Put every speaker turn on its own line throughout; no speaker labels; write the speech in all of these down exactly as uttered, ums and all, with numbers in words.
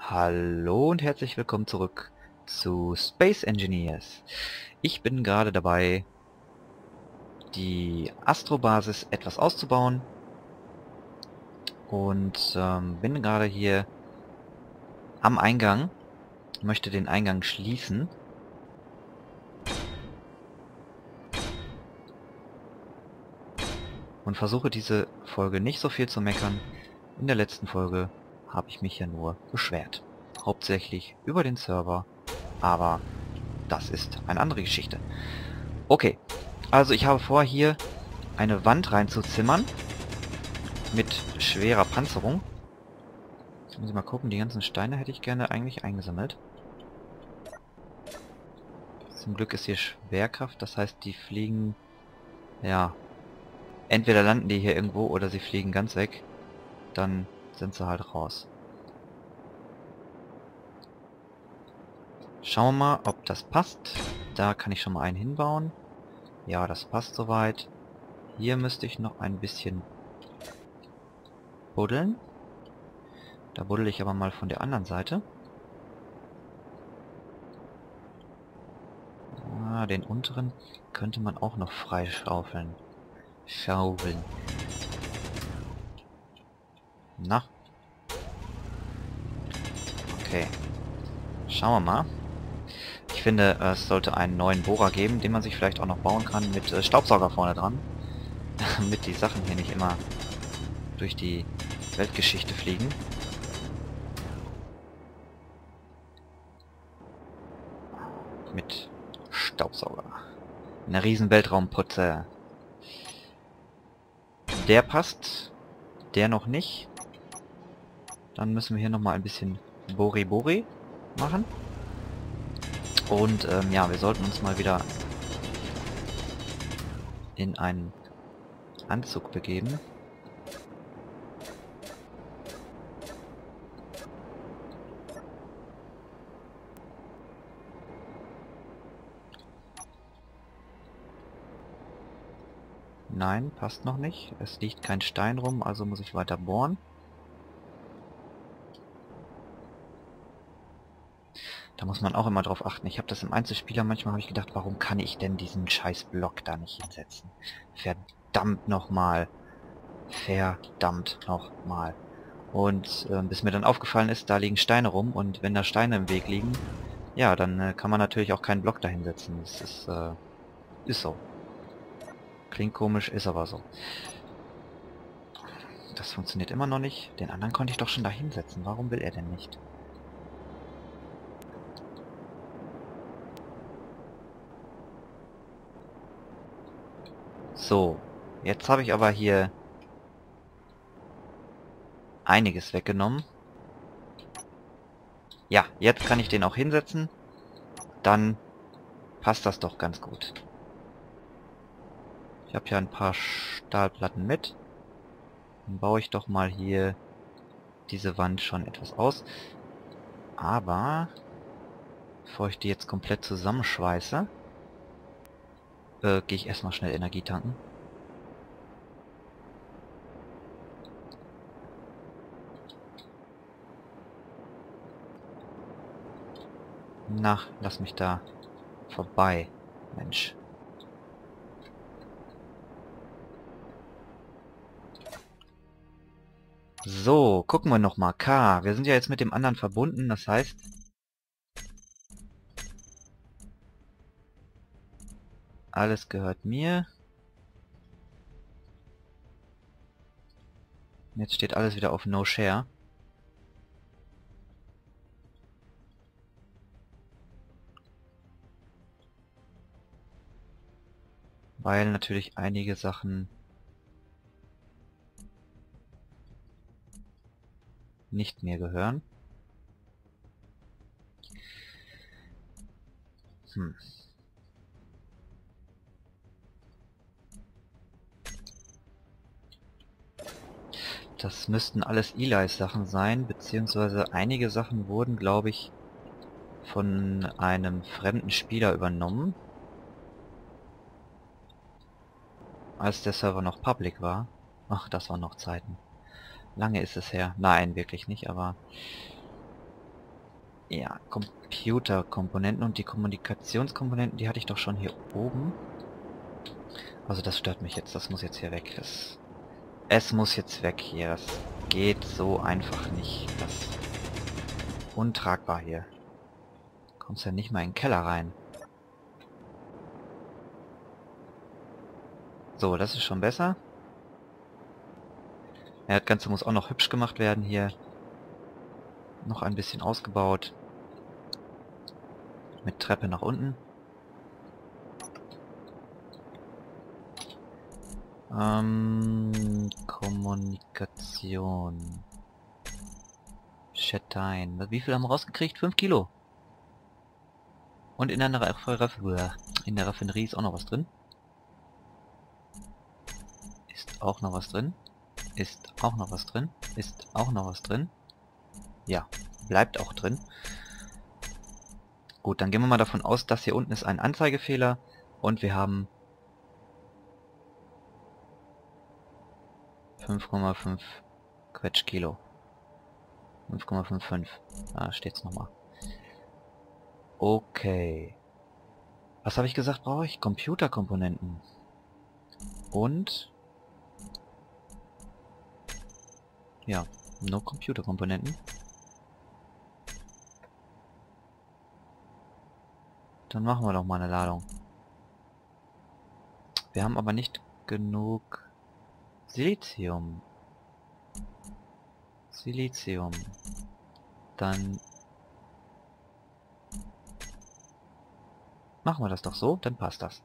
Hallo und herzlich willkommen zurück zu Space Engineers. Ich bin gerade dabei, die Astrobasis etwas auszubauen und ähm, bin gerade hier am Eingang, möchte den Eingang schließen. Und versuche diese Folge nicht so viel zu meckern. In der letzten Folge habe ich mich ja nur beschwert. Hauptsächlich über den Server, aber das ist eine andere Geschichte. Okay, also ich habe vor, hier eine Wand reinzuzimmern mit schwerer Panzerung. Jetzt muss ich mal gucken, die ganzen Steine hätte ich gerne eigentlich eingesammelt. Zum Glück ist hier Schwerkraft, das heißt, die fliegen, ja, entweder landen die hier irgendwo oder sie fliegen ganz weg. Dann sind sie halt raus. Schauen wir mal, ob das passt. Da kann ich schon mal einen hinbauen. Ja, das passt soweit. Hier müsste ich noch ein bisschen buddeln. Da buddel ich aber mal von der anderen Seite. Ah, den unteren könnte man auch noch freischaufeln. Schaufeln. Na. Okay. Schauen wir mal. Ich finde, es sollte einen neuen Bohrer geben, den man sich vielleicht auch noch bauen kann mit äh, Staubsauger vorne dran. Damit die Sachen hier nicht immer durch die Weltgeschichte fliegen. Mit Staubsauger. Eine riesen Weltraumputze. Der passt. Der noch nicht. Dann müssen wir hier nochmal ein bisschen Bori Bori machen. Und ähm, ja, wir sollten uns mal wieder in einen Anzug begeben. Nein, passt noch nicht. Es liegt kein Stein rum, also muss ich weiter bohren. Da muss man auch immer drauf achten. Ich habe das im Einzelspieler, manchmal habe ich gedacht, warum kann ich denn diesen scheiß Block da nicht hinsetzen? Verdammt nochmal. Verdammt nochmal. Und äh, bis mir dann aufgefallen ist, da liegen Steine rum und wenn da Steine im Weg liegen, ja, dann äh, kann man natürlich auch keinen Block da hinsetzen. Das ist, äh, ist so. Klingt komisch, ist aber so. Das funktioniert immer noch nicht. Den anderen konnte ich doch schon da hinsetzen. Warum will er denn nicht? So, jetzt habe ich aber hier einiges weggenommen. Ja, jetzt kann ich den auch hinsetzen. Dann passt das doch ganz gut. Ich habe ja ein paar Stahlplatten mit. Dann baue ich doch mal hier diese Wand schon etwas aus. Aber bevor ich die jetzt komplett zusammenschweiße, äh, gehe ich erstmal schnell Energie tanken. Na, lass mich da vorbei, Mensch. So, gucken wir noch mal. K. Wir sind ja jetzt mit dem anderen verbunden, das heißt... Alles gehört mir. Jetzt steht alles wieder auf No Share. Weil natürlich einige Sachen nicht mir gehören. Hm. Das müssten alles Eli's Sachen sein, beziehungsweise einige Sachen wurden, glaube ich, von einem fremden Spieler übernommen, als der Server noch public war. Ach, das waren noch Zeiten. Lange ist es her. Nein, wirklich nicht, aber Ja, Computerkomponenten und die Kommunikationskomponenten, die hatte ich doch schon hier oben. Also das stört mich jetzt, das muss jetzt hier weg. Das, es muss jetzt weg hier. Das geht so einfach nicht. Das ist untragbar hier. Kommst ja nicht mal in den Keller rein. So, das ist schon besser. Ja, das Ganze muss auch noch hübsch gemacht werden hier. Noch ein bisschen ausgebaut. Mit Treppe nach unten. Ähm, Kommunikation. Chatein. Wie viel haben wir rausgekriegt? fünf Kilo. Und in der, Raff in der Raffinerie ist auch noch was drin. Ist auch noch was drin. Ist auch noch was drin. Ist auch noch was drin. Ja, bleibt auch drin. Gut, dann gehen wir mal davon aus, dass hier unten ist ein Anzeigefehler und wir haben fünf Komma fünf Quetschkilo. fünf Komma fünfundfünfzig. Da steht's nochmal. Okay. Was habe ich gesagt, brauche ich? Computerkomponenten. Und... ja, nur Computerkomponenten. Dann machen wir doch mal eine Ladung. Wir haben aber nicht genug Silizium. Silizium. Dann machen wir das doch so, dann passt das.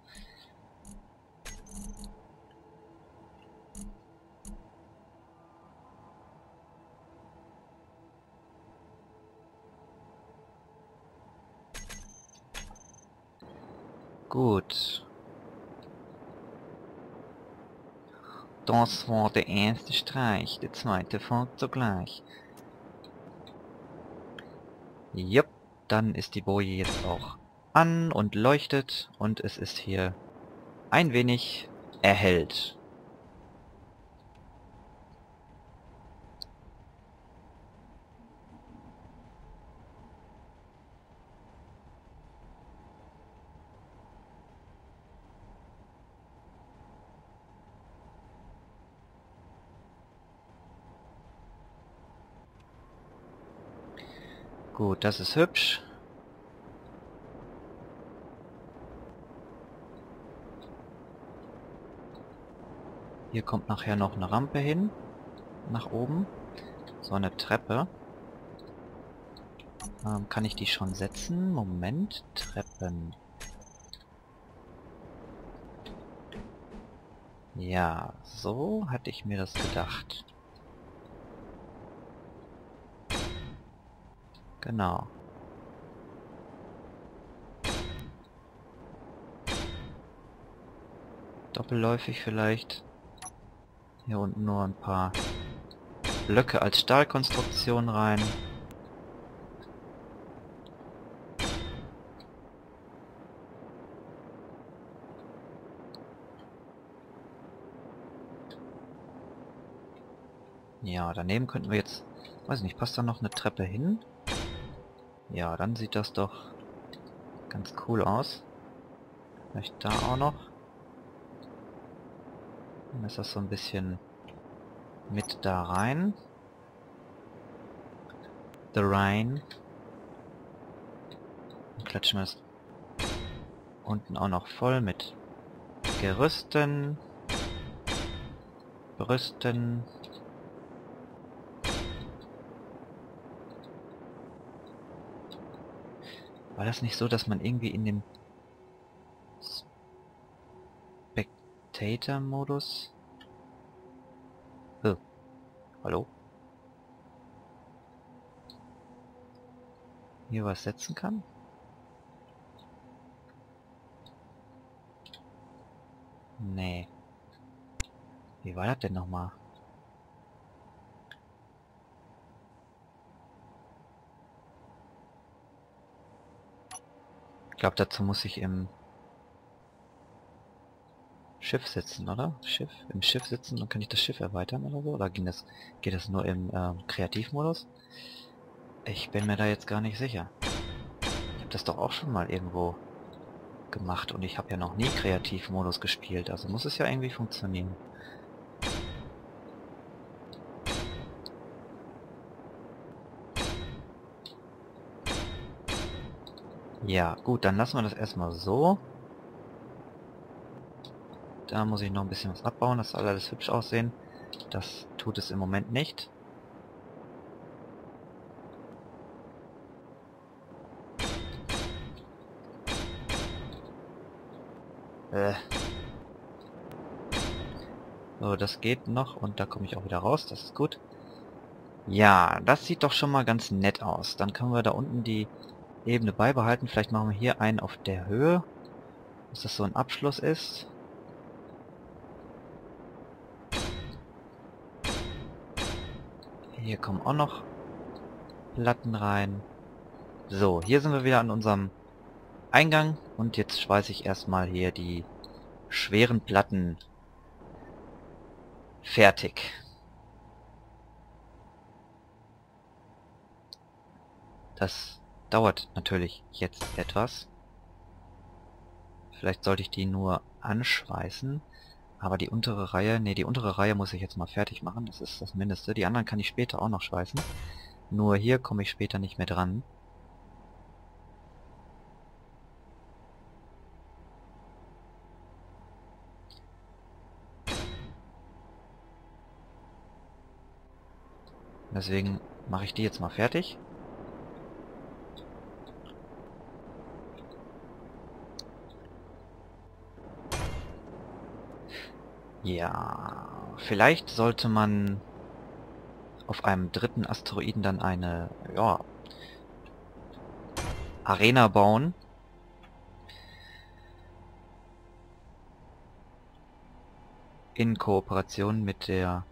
Gut. Das war der erste Streich, der zweite folgt sogleich. Jupp, dann ist die Boje jetzt auch an und leuchtet und es ist hier ein wenig erhellt. Gut, das ist hübsch. Hier kommt nachher noch eine Rampe hin. Nach oben. So eine Treppe. Ähm, kann ich die schon setzen? Moment. Treppen. Ja, so hatte ich mir das gedacht. Genau. Doppelläufig vielleicht. Hier unten nur ein paar Blöcke als Stahlkonstruktion rein. Ja, daneben könnten wir jetzt... weiß nicht, passt da noch eine Treppe hin? Ja, dann sieht das doch ganz cool aus. Vielleicht da auch noch. Dann ist das so ein bisschen mit da rein. The Rhine. Dann klatschen wir das unten auch noch voll mit Gerüsten. Brüsten. War das nicht so, dass man irgendwie in dem Spectator-Modus... Oh. Hallo? Hier was setzen kann? Nee. Wie war das denn nochmal? Ich glaube, dazu muss ich im Schiff sitzen, oder? Schiff? Im Schiff sitzen, dann kann ich das Schiff erweitern oder so? Oder ging das, geht das nur im ähm, Kreativmodus? Ich bin mir da jetzt gar nicht sicher. Ich habe das doch auch schon mal irgendwo gemacht und ich habe ja noch nie Kreativmodus gespielt, also muss es ja irgendwie funktionieren. Ja, gut, dann lassen wir das erstmal so. Da muss ich noch ein bisschen was abbauen, das soll alles hübsch aussehen. Das tut es im Moment nicht. Äh. So, das geht noch und da komme ich auch wieder raus, das ist gut. Ja, das sieht doch schon mal ganz nett aus. Dann können wir da unten die Ebene beibehalten. Vielleicht machen wir hier einen auf der Höhe, dass das so ein Abschluss ist. Hier kommen auch noch Platten rein. So, hier sind wir wieder an unserem Eingang und jetzt schweiße ich erstmal hier die schweren Platten fertig. Das dauert natürlich jetzt etwas. Vielleicht sollte ich die nur anschweißen. Aber die untere Reihe, nee, die untere Reihe muss ich jetzt mal fertig machen. Das ist das Mindeste. Die anderen kann ich später auch noch schweißen. Nur hier komme ich später nicht mehr dran. Deswegen mache ich die jetzt mal fertig. Ja, vielleicht sollte man auf einem dritten Asteroiden dann eine, ja, Arena bauen. In Kooperation mit der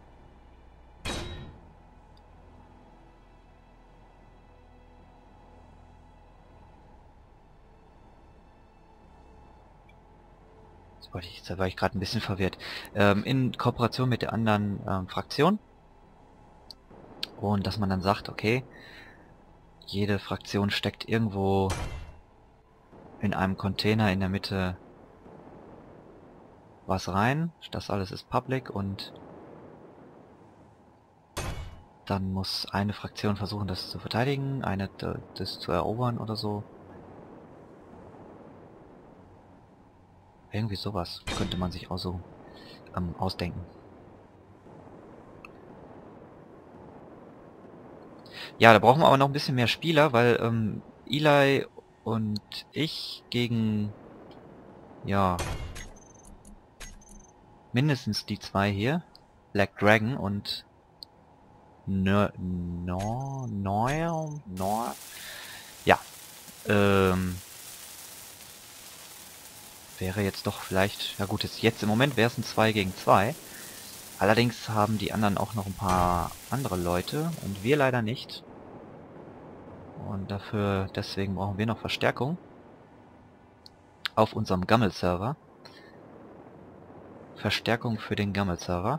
Ich, da war ich gerade ein bisschen verwirrt. Ähm, in Kooperation mit der anderen ähm, Fraktion. Und dass man dann sagt, okay, jede Fraktion steckt irgendwo in einem Container in der Mitte was rein. Das alles ist public und dann muss eine Fraktion versuchen, das zu verteidigen, eine das zu erobern oder so. Irgendwie sowas könnte man sich auch so ähm, ausdenken. Ja, da brauchen wir aber noch ein bisschen mehr Spieler, weil ähm, Eli und ich gegen, ja, mindestens die zwei hier, Black Dragon und No, no, no, no, ja, ähm, wäre jetzt doch vielleicht, ja gut, jetzt, jetzt im Moment wäre es ein zwei gegen zwei. Allerdings haben die anderen auch noch ein paar andere Leute und wir leider nicht. Und dafür, deswegen brauchen wir noch Verstärkung auf unserem Gammel-Server. Verstärkung für den Gammel-Server.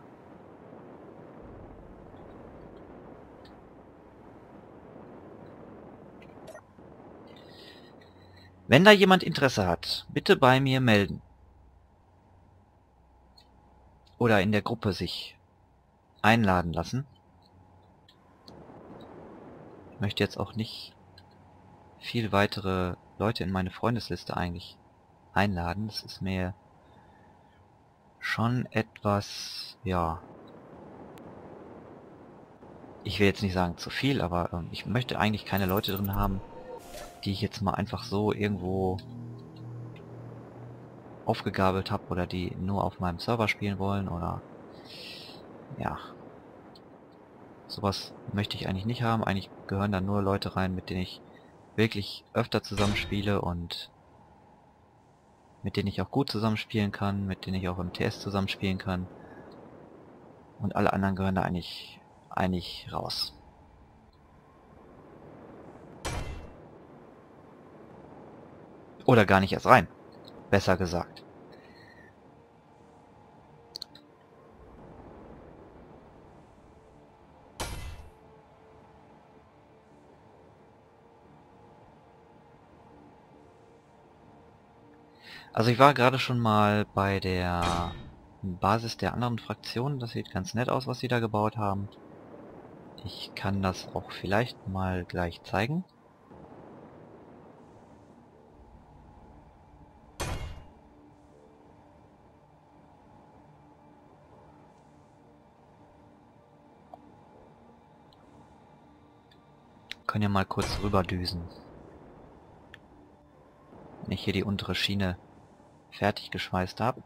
Wenn da jemand Interesse hat, bitte bei mir melden. Oder in der Gruppe sich einladen lassen. Ich möchte jetzt auch nicht viel weitere Leute in meine Freundesliste eigentlich einladen. Das ist mir schon etwas, ja, ich will jetzt nicht sagen zu viel, aber ähm, ich möchte eigentlich keine Leute drin haben, die ich jetzt mal einfach so irgendwo aufgegabelt habe oder die nur auf meinem Server spielen wollen oder ja, sowas möchte ich eigentlich nicht haben. Eigentlich gehören da nur Leute rein, mit denen ich wirklich öfter zusammenspiele und mit denen ich auch gut zusammenspielen kann, mit denen ich auch im T S zusammenspielen kann. Und alle anderen gehören da eigentlich, eigentlich raus. Oder gar nicht erst rein. Besser gesagt. Also ich war gerade schon mal bei der Basis der anderen Fraktionen. Das sieht ganz nett aus, was sie da gebaut haben. Ich kann das auch vielleicht mal gleich zeigen. Können ja mal kurz rüberdüsen. Wenn ich hier die untere Schiene fertig geschweißt habe.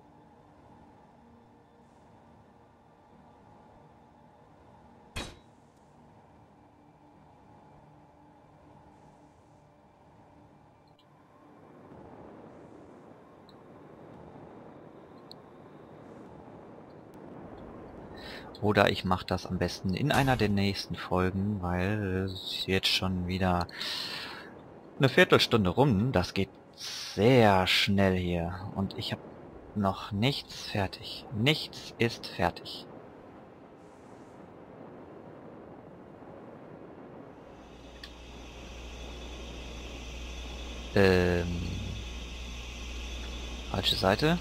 Oder ich mache das am besten in einer der nächsten Folgen, weil es ist jetzt schon wieder eine Viertelstunde rum. Das geht sehr schnell hier. Und ich habe noch nichts fertig. Nichts ist fertig. Ähm... Falsche Seite.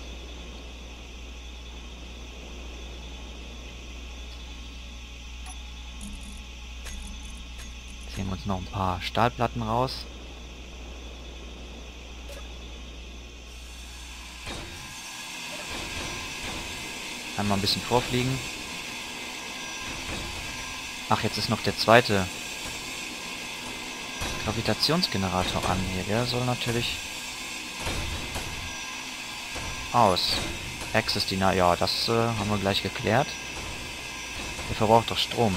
Ziehen wir uns noch ein paar Stahlplatten raus. Einmal ein bisschen vorfliegen. Ach, jetzt ist noch der zweite Gravitationsgenerator an hier. Der soll natürlich aus. Access Denial, ja, das äh, haben wir gleich geklärt. Der verbraucht doch Strom.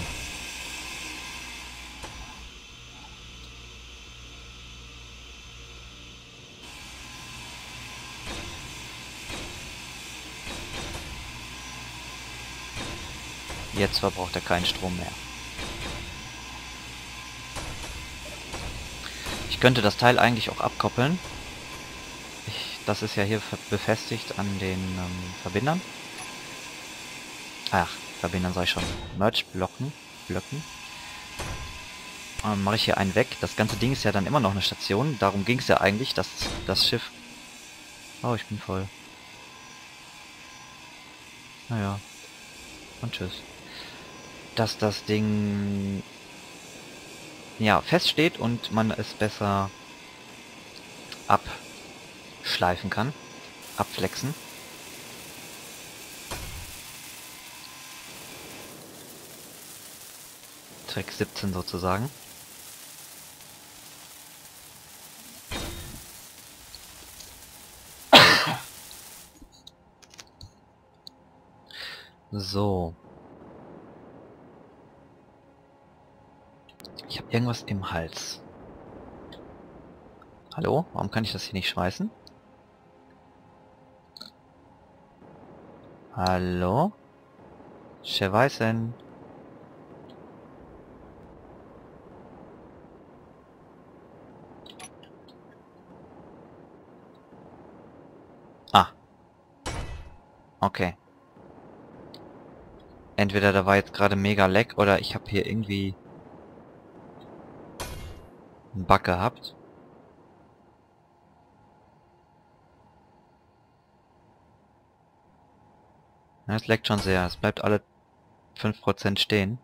Jetzt verbraucht er keinen Strom mehr. Ich könnte das Teil eigentlich auch abkoppeln. Ich, das ist ja hier befestigt an den ähm, Verbindern. Ach, Verbindern sage ich schon. Merge-Blocken. Blöcken. Ähm, mache ich hier einen weg. Das ganze Ding ist ja dann immer noch eine Station. Darum ging es ja eigentlich, dass das Schiff... Oh, ich bin voll. Naja. Und tschüss. Dass das Ding ja feststeht und man es besser abschleifen kann, abflexen. Track siebzehn sozusagen. So. Ich habe irgendwas im Hals. Hallo? Warum kann ich das hier nicht schmeißen? Hallo? Scheweißen. Ah. Okay. Entweder da war jetzt gerade mega Lag oder ich habe hier irgendwie einen Bug gehabt. Ja, es leckt schon sehr. Es bleibt alle fünf Prozent stehen.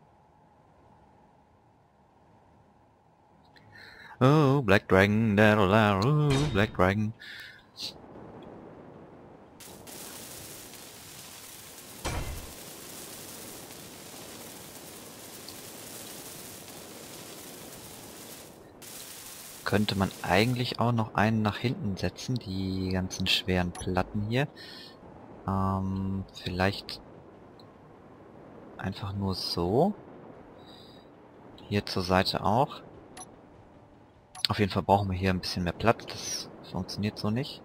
Oh, Black Dragon, da, da, da, oh, Black Dragon. Könnte man eigentlich auch noch einen nach hinten setzen, die ganzen schweren Platten hier. Ähm, vielleicht einfach nur so. Hier zur Seite auch. Auf jeden Fall brauchen wir hier ein bisschen mehr Platz. Das funktioniert so nicht.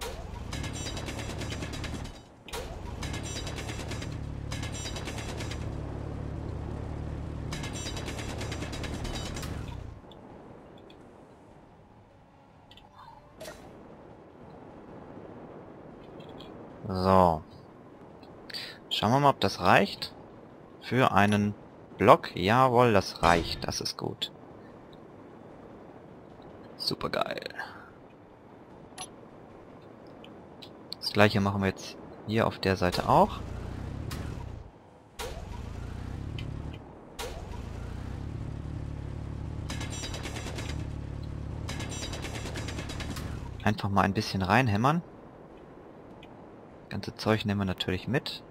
So. Schauen wir mal, ob das reicht. Für einen Block. Jawohl, das reicht. Das ist gut. Super geil. Das gleiche machen wir jetzt hier auf der Seite auch. Einfach mal ein bisschen reinhämmern. Das ganze Zeug nehmen wir natürlich mit.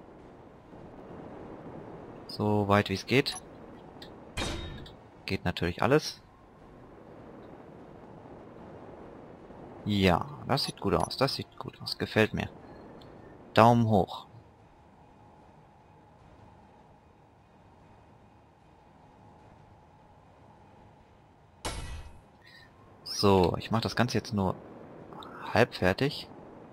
So weit wie es geht. Geht natürlich alles. Ja, das sieht gut aus. Das sieht gut aus. Gefällt mir. Daumen hoch. So, ich mache das Ganze jetzt nur halb fertig.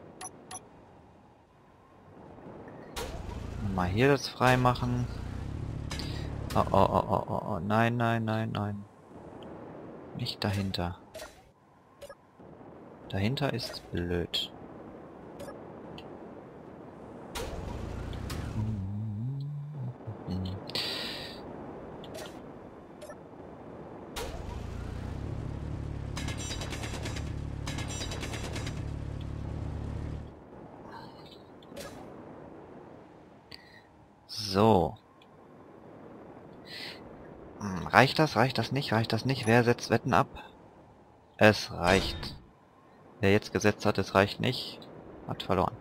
Mal hier das frei machen. Oh, oh, oh, oh, oh, oh, nein, nein, nein, nein. Nicht dahinter. Dahinter ist blöd. So. Hm, reicht das? Reicht das nicht? Reicht das nicht? Wer setzt Wetten ab? Es reicht. Wer jetzt gesetzt hat, es reicht nicht, hat verloren.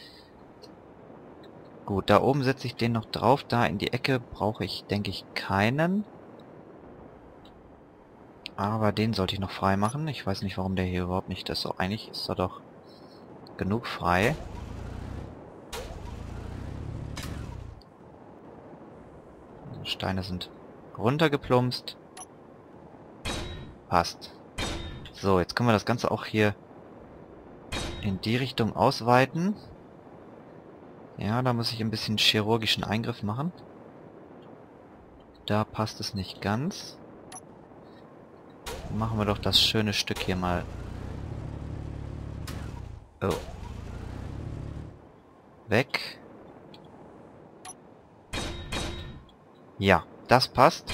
Gut, da oben setze ich den noch drauf. Da in die Ecke brauche ich, denke ich, keinen. Aber den sollte ich noch frei machen. Ich weiß nicht, warum der hier überhaupt nicht ist. So, eigentlich ist er doch genug frei. Steine sind runtergeplumpst. Passt. So, jetzt können wir das Ganze auch hier in die Richtung ausweiten. Ja, da muss ich ein bisschen chirurgischen Eingriff machen. Da passt es nicht ganz. Dann machen wir doch das schöne Stück hier mal. Oh. Weg. Ja, das passt.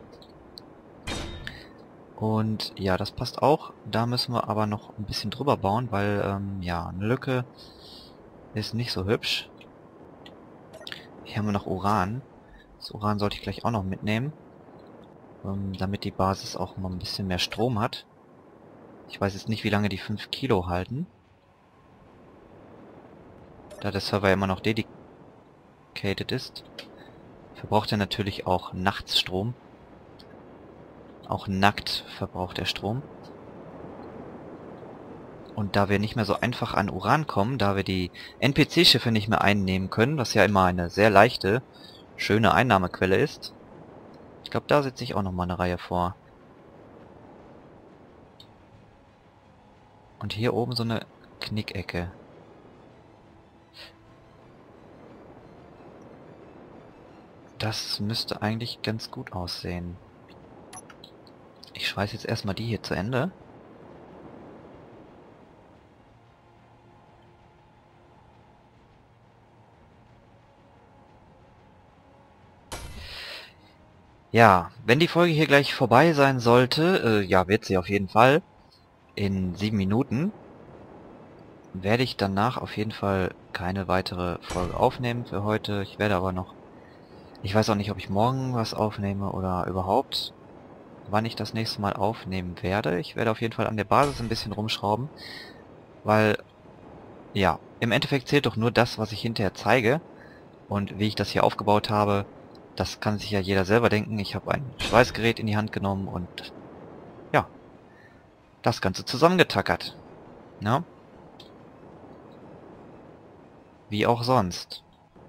Und ja, das passt auch. Da müssen wir aber noch ein bisschen drüber bauen, weil, ähm, ja, eine Lücke ist nicht so hübsch. Hier haben wir noch Uran. Das Uran sollte ich gleich auch noch mitnehmen, ähm, damit die Basis auch mal ein bisschen mehr Strom hat. Ich weiß jetzt nicht, wie lange die fünf Kilo halten. Da der Server immer noch dedicated ist, verbraucht er natürlich auch nachts Strom. Auch nackt verbraucht er Strom. Und da wir nicht mehr so einfach an Uran kommen, da wir die N P C-Schiffe nicht mehr einnehmen können, was ja immer eine sehr leichte, schöne Einnahmequelle ist. Ich glaube, da setze ich auch nochmal eine Reihe vor. Und hier oben so eine Knickecke. Das müsste eigentlich ganz gut aussehen. Ich schweiße jetzt erstmal die hier zu Ende. Ja, wenn die Folge hier gleich vorbei sein sollte, äh, ja, wird sie auf jeden Fall, in sieben Minuten, werde ich danach auf jeden Fall keine weitere Folge aufnehmen für heute. Ich werde aber noch, ich weiß auch nicht, ob ich morgen was aufnehme oder überhaupt, wann ich das nächste Mal aufnehmen werde. Ich werde auf jeden Fall an der Basis ein bisschen rumschrauben, weil, ja, im Endeffekt zählt doch nur das, was ich hinterher zeige. Und wie ich das hier aufgebaut habe, das kann sich ja jeder selber denken. Ich habe ein Schweißgerät in die Hand genommen und, ja, das Ganze zusammengetackert. Ja? Wie auch sonst.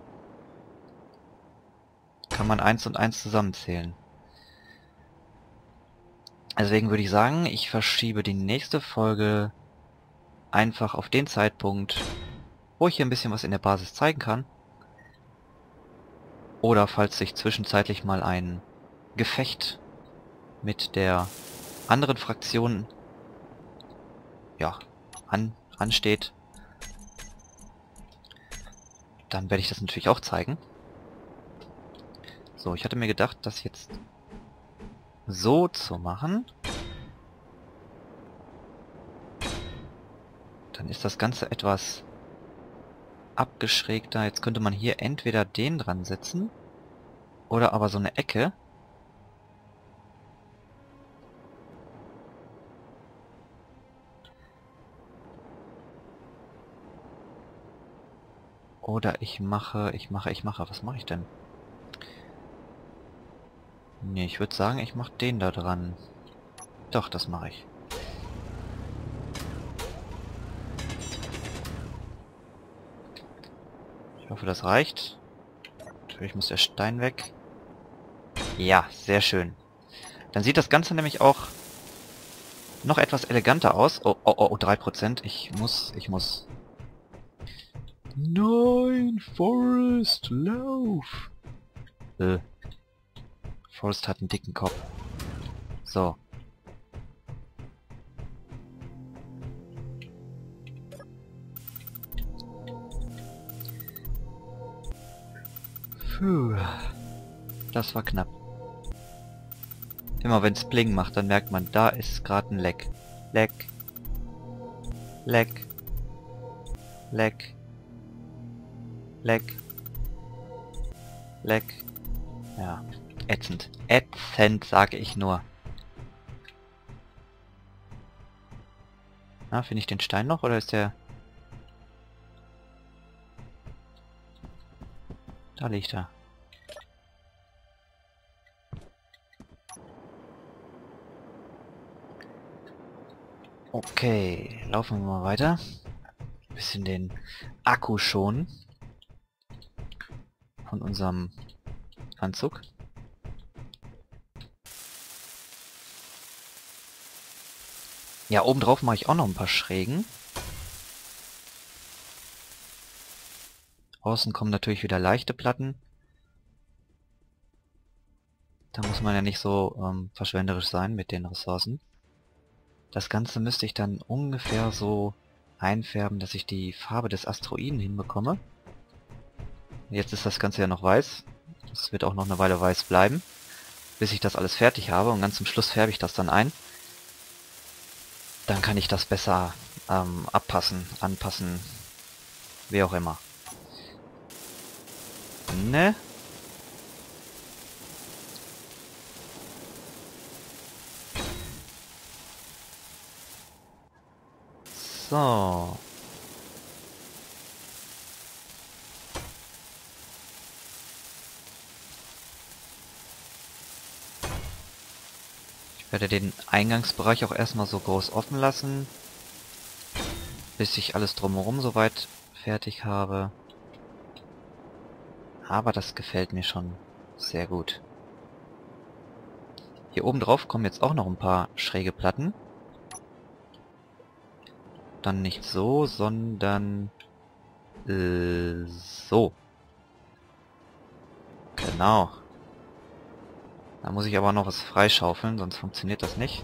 Kann man eins und eins zusammenzählen. Deswegen würde ich sagen, ich verschiebe die nächste Folge einfach auf den Zeitpunkt, wo ich hier ein bisschen was in der Basis zeigen kann. Oder falls sich zwischenzeitlich mal ein Gefecht mit der anderen Fraktion, ja, an, ansteht, dann werde ich das natürlich auch zeigen. So, ich hatte mir gedacht, das jetzt so zu machen. Dann ist das Ganze etwas abgeschrägter. Jetzt könnte man hier entweder den dran setzen oder aber so eine Ecke. Oder ich mache, ich mache, ich mache. Was mache ich denn? Nee, ich würde sagen, ich mache den da dran. Doch, das mache ich. Ich hoffe, das reicht. Natürlich muss der Stein weg. Ja, sehr schön. Dann sieht das Ganze nämlich auch noch etwas eleganter aus. Oh, oh, oh, drei Prozent. Ich muss, ich muss. Nein, Forrest, lauf! Äh. Forrest hat einen dicken Kopf. So. Puh. Das war knapp. Immer wenn es Bling macht, dann merkt man, da ist gerade ein Leck. Leck. Leck. Leck. Leck. Leck. Ja. Ätzend. Ätzend, sage ich nur. Na, finde ich den Stein noch, oder ist der... Da liegt er. Okay, laufen wir mal weiter. Ein bisschen den Akku schonen von unserem Anzug. Ja, obendrauf mache ich auch noch ein paar Schrägen. Außen kommen natürlich wieder leichte Platten. Da muss man ja nicht so ähm, verschwenderisch sein mit den Ressourcen. Das Ganze müsste ich dann ungefähr so einfärben, dass ich die Farbe des Asteroiden hinbekomme. Jetzt ist das Ganze ja noch weiß. Es wird auch noch eine Weile weiß bleiben, bis ich das alles fertig habe. Und ganz zum Schluss färbe ich das dann ein. Dann kann ich das besser ähm, abpassen, anpassen, wie auch immer. Ne? So. Ich werde den Eingangsbereich auch erstmal so groß offen lassen, bis ich alles drumherum soweit fertig habe. Aber das gefällt mir schon sehr gut. Hier oben drauf kommen jetzt auch noch ein paar schräge Platten. Dann nicht so, sondern äh, so. Genau. Da muss ich aber noch was freischaufeln, sonst funktioniert das nicht.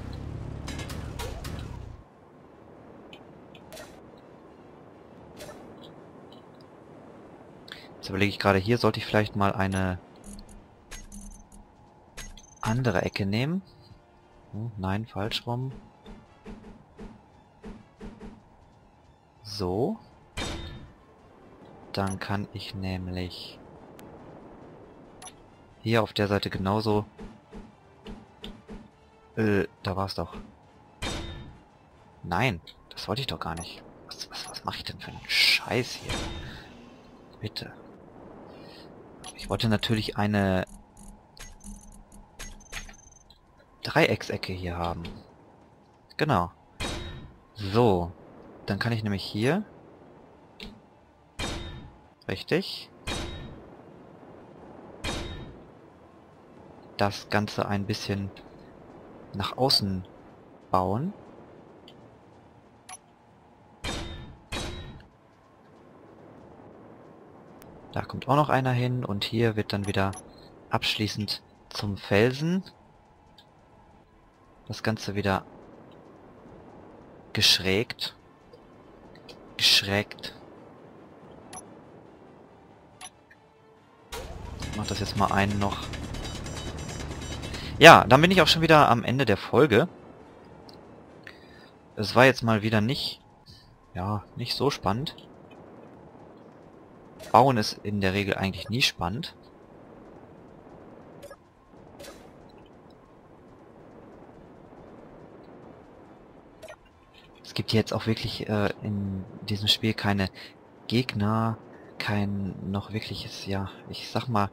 Jetzt überlege ich gerade, hier sollte ich vielleicht mal eine andere Ecke nehmen. Hm, nein, falsch rum. So. Dann kann ich nämlich hier auf der Seite genauso... Äh, da war es doch. Nein, das wollte ich doch gar nicht. Was, was, was mache ich denn für einen Scheiß hier? Bitte. Ich wollte natürlich eine Dreiecksecke hier haben. Genau. So. Dann kann ich nämlich hier... Richtig. Das Ganze ein bisschen nach außen bauen. Da kommt auch noch einer hin und hier wird dann wieder abschließend zum Felsen das Ganze wieder geschrägt. Geschrägt. Ich mach das jetzt mal einen noch. Ja, dann bin ich auch schon wieder am Ende der Folge. Es war jetzt mal wieder nicht, ja, nicht so spannend. Bauen ist in der Regel eigentlich nie spannend. Es gibt jetzt auch wirklich äh, in diesem Spiel keine Gegner, kein noch wirkliches, ja, ich sag mal,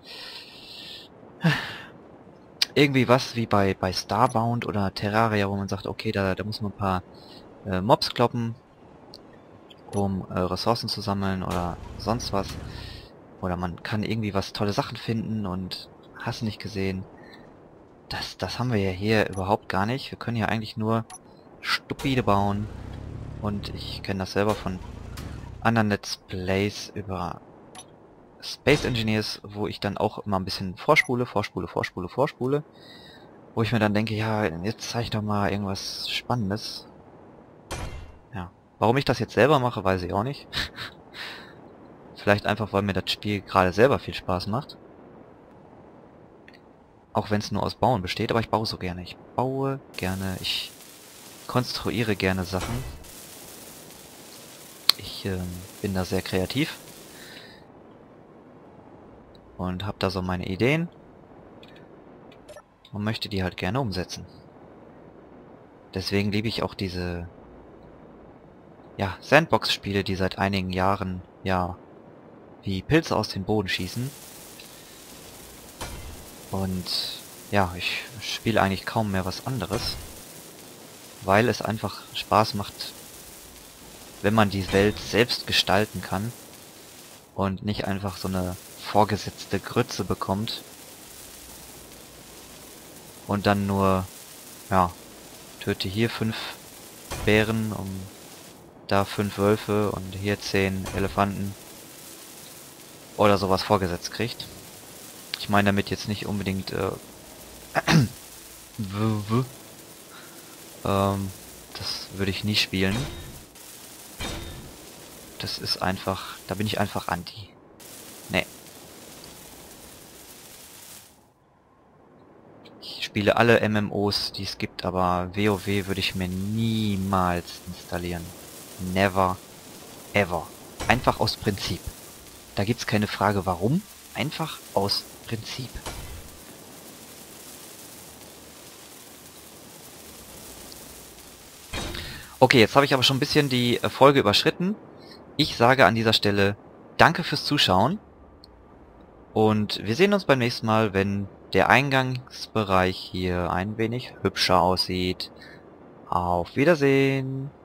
irgendwie was wie bei bei Starbound oder Terraria, wo man sagt, okay, da, da muss man ein paar äh, Mobs kloppen, um äh, Ressourcen zu sammeln oder sonst was. Oder man kann irgendwie was tolle Sachen finden und hast nicht gesehen. Das, das haben wir ja hier überhaupt gar nicht. Wir können ja eigentlich nur stupide bauen. Und ich kenne das selber von anderen Let's Plays über Space Engineers, wo ich dann auch immer ein bisschen vorspule, vorspule, vorspule, vorspule. Wo ich mir dann denke, ja, jetzt zeig doch mal irgendwas Spannendes. Ja. Warum ich das jetzt selber mache, weiß ich auch nicht. Vielleicht einfach, weil mir das Spiel gerade selber viel Spaß macht. Auch wenn es nur aus Bauen besteht, aber ich baue so gerne. Ich baue gerne, ich konstruiere gerne Sachen. Ich ähm, bin da sehr kreativ. Und habe da so meine Ideen. Und möchte die halt gerne umsetzen. Deswegen liebe ich auch diese ja, Sandbox-Spiele, die seit einigen Jahren ja wie Pilze aus dem Boden schießen. Und ja, ich spiele eigentlich kaum mehr was anderes, weil es einfach Spaß macht, wenn man die Welt selbst gestalten kann und nicht einfach so eine vorgesetzte Grütze bekommt und dann nur, ja, töte hier fünf Bären, um da fünf Wölfe und hier zehn Elefanten oder sowas vorgesetzt kriegt. Ich meine damit jetzt nicht unbedingt äh, w -w ähm, das würde ich nie spielen. Das ist einfach, da bin ich einfach anti. Nee. Ich spiele alle M M Os, die es gibt, aber WoW würde ich mir niemals installieren. Never, ever. Einfach aus Prinzip. Da gibt's keine Frage warum, einfach aus Prinzip. Okay, jetzt habe ich aber schon ein bisschen die Folge überschritten. Ich sage an dieser Stelle danke fürs Zuschauen und wir sehen uns beim nächsten Mal, wenn der Eingangsbereich hier ein wenig hübscher aussieht. Auf Wiedersehen!